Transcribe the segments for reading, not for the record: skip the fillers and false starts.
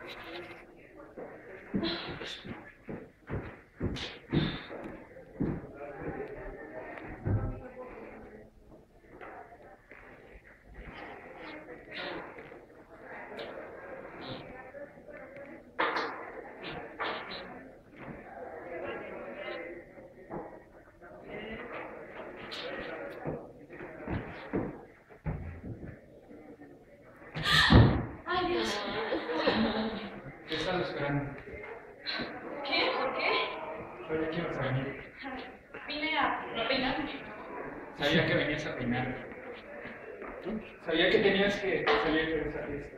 Te he estado esperando. ¿Qué? ¿Por qué? Sabía que ibas a venir. Vine a peinarme. Sabía que venías a peinar. Sabía que tenías que salir de esa fiesta.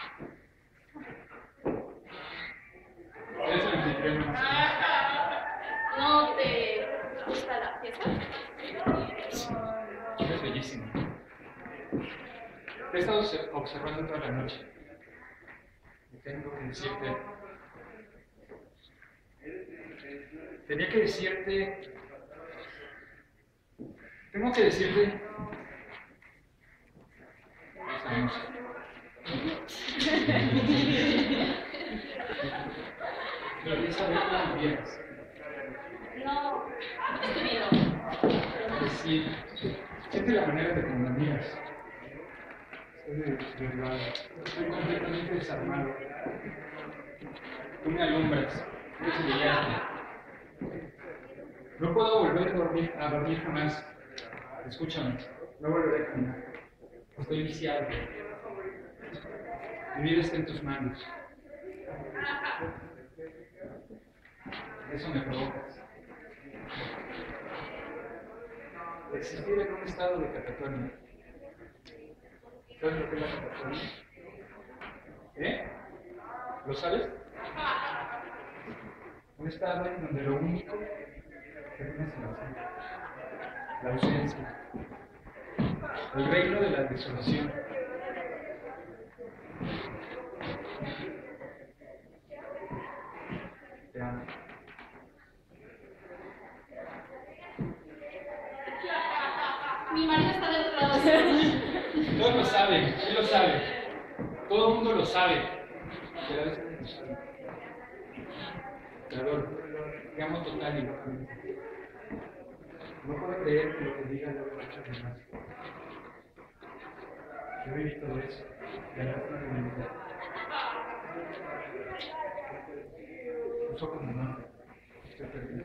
Eres el anfitrión más. ¿No te gusta la fiesta? Eres bellísimo. Te he estado observando toda la noche. Y tengo que decirte. Tenía que decirte. Tengo que decirte. Esa noche. Pero quería saber cómo vivías. No, estoy bien. Pues sí, siente la manera de cómo me miras. Estoy desvelado, estoy completamente desarmado. Tú me alumbras, eres brillante. No puedo volver a dormir jamás. Escúchame, no volveré a caminar. Estoy viciado. Mi vida está en tus manos. Eso me provocas. Existir en un estado de catatonia. ¿Sabes lo que es la catatonia? ¿Eh? ¿Lo sabes? Un estado en donde lo único que tienes es la ausencia. El reino de la desolación. Te amo. Mi marido está del otro lado. Todos lo saben, él lo sabe. Todo el mundo lo sabe. Pero a veces no sabe. Te adoro. Te amo total y locamente. No puedo creer que lo que diga lo he hecho demás. Yo viví todo eso. La lástima de mi vida. Tus ojos me matan. Estoy perdido.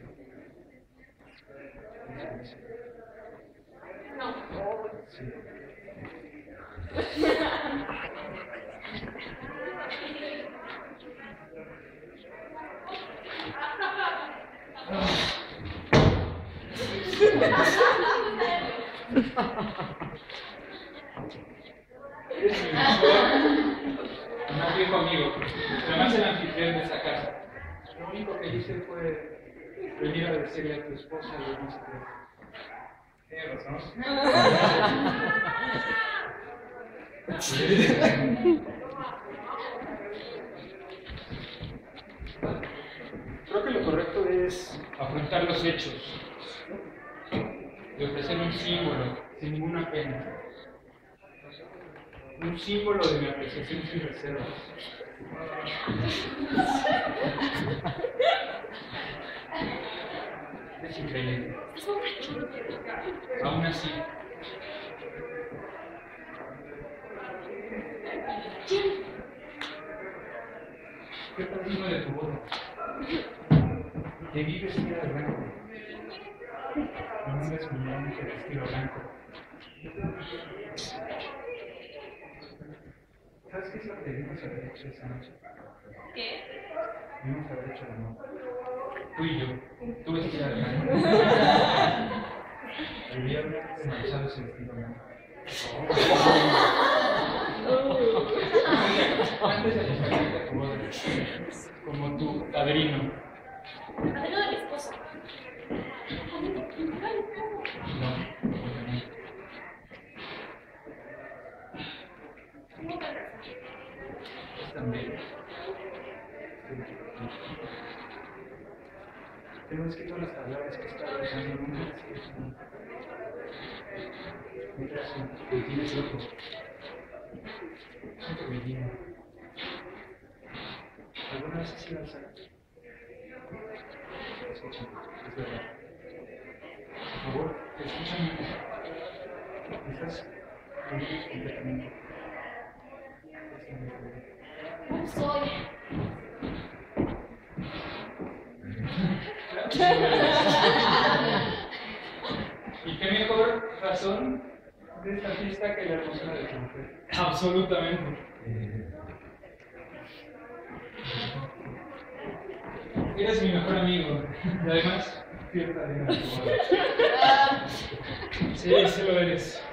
No. Sí. Eres mi más viejo amigo, además el anfitrión de esa casa. Lo único que hice fue venir a decirle a tu esposa lo más secreto. Tienes razón. Creo que lo correcto es afrontar los hechos y ofrecer un símbolo sin ninguna pena. Un símbolo de mi apreciación sin reservas. Es increíble. Aún así, ¿qué perdimos de tu boda? Que vives vestida de blanco. Mi nombre es Millán, que vestido blanco. ¿Sabes qué es lo que debimos haber hecho esa noche? ¿Qué? Debimos haber hecho el amor. Tú y yo. Tú vestida de blanco. Debía haber manchado ese vestido blanco. Antes de salir de tu boda, como tu padrino. Padrino de mi esposa. No, obviamente. ¿Cómo te ves? Es tan bello. Tengo escrito las palabras que estaba usando nunca las escrito nunca. Mientras me tienes loco. Siento que me lleno. ¿Alguna vez has ido al SAC? Escúchame, es verdad. Por favor, escúchame. Estás conmigo completamente. No soy. ¿Y qué mejor razón de esta fiesta que la hermosura de tu mujer? Absolutamente. Eres mi mejor amigo. Y además, cierta de mi. Sí, sí lo eres.